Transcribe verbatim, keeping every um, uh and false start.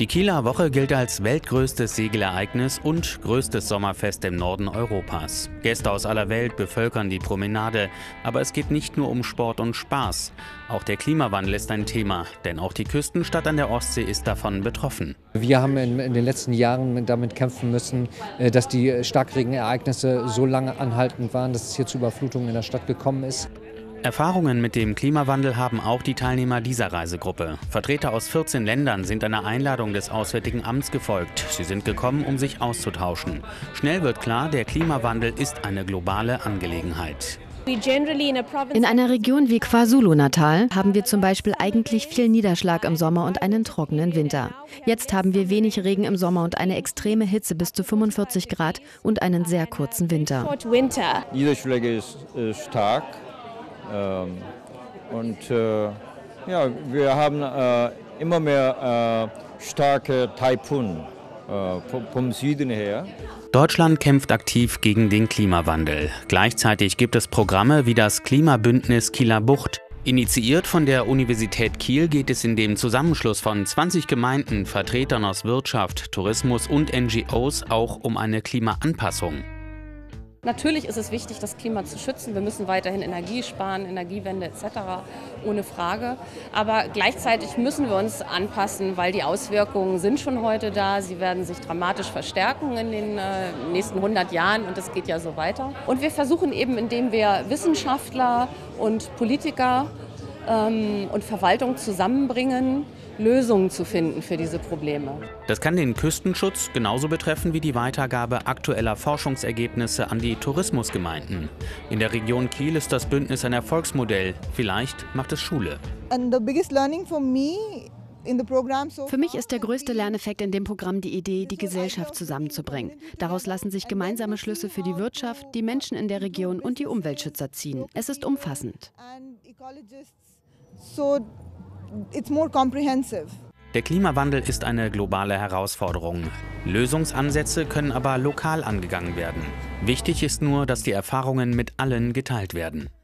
Die Kieler Woche gilt als weltgrößtes Segelereignis und größtes Sommerfest im Norden Europas. Gäste aus aller Welt bevölkern die Promenade, aber es geht nicht nur um Sport und Spaß. Auch der Klimawandel ist ein Thema, denn auch die Küstenstadt an der Ostsee ist davon betroffen. Wir haben in, in den letzten Jahren damit kämpfen müssen, dass die Starkregenereignisse so lange anhaltend waren, dass es hier zu Überflutungen in der Stadt gekommen ist. Erfahrungen mit dem Klimawandel haben auch die Teilnehmer dieser Reisegruppe. Vertreter aus vierzehn Ländern sind einer Einladung des Auswärtigen Amts gefolgt. Sie sind gekommen, um sich auszutauschen. Schnell wird klar, der Klimawandel ist eine globale Angelegenheit. In einer Region wie KwaZulu-Natal haben wir zum Beispiel eigentlich viel Niederschlag im Sommer und einen trockenen Winter. Jetzt haben wir wenig Regen im Sommer und eine extreme Hitze bis zu fünfundvierzig Grad und einen sehr kurzen Winter. Niederschlag ist äh, stark. Ähm, und äh, ja, wir haben äh, immer mehr äh, starke Taifun äh, vom Süden her. Deutschland kämpft aktiv gegen den Klimawandel. Gleichzeitig gibt es Programme wie das Klimabündnis Kieler Bucht. Initiiert von der Universität Kiel geht es in dem Zusammenschluss von zwanzig Gemeinden, Vertretern aus Wirtschaft, Tourismus und N G Os auch um eine Klimaanpassung. Natürlich ist es wichtig, das Klima zu schützen. Wir müssen weiterhin Energie sparen, Energiewende et cetera, ohne Frage. Aber gleichzeitig müssen wir uns anpassen, weil die Auswirkungen sind schon heute da. Sie werden sich dramatisch verstärken in den äh, nächsten hundert Jahren und es geht ja so weiter. Und wir versuchen eben, indem wir Wissenschaftler und Politiker ähm, und Verwaltung zusammenbringen, Lösungen zu finden für diese Probleme. Das kann den Küstenschutz genauso betreffen wie die Weitergabe aktueller Forschungsergebnisse an die Tourismusgemeinden. In der Region Kiel ist das Bündnis ein Erfolgsmodell. Vielleicht macht es Schule. Für mich ist der größte Lerneffekt in dem Programm die Idee, die Gesellschaft zusammenzubringen. Daraus lassen sich gemeinsame Schlüsse für die Wirtschaft, die Menschen in der Region und die Umweltschützer ziehen. Es ist umfassend. It's more comprehensive. Der Klimawandel ist eine globale Herausforderung. Lösungsansätze können aber lokal angegangen werden. Wichtig ist nur, dass die Erfahrungen mit allen geteilt werden.